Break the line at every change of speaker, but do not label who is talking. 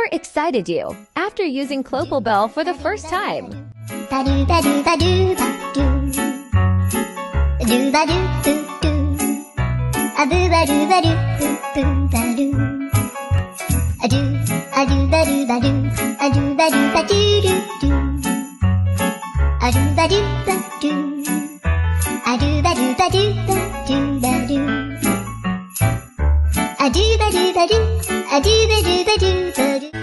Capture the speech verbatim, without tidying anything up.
Whatever excited you after using Clopal Bell for the first time?
A do ba do ba do, a do ba do ba do ba do.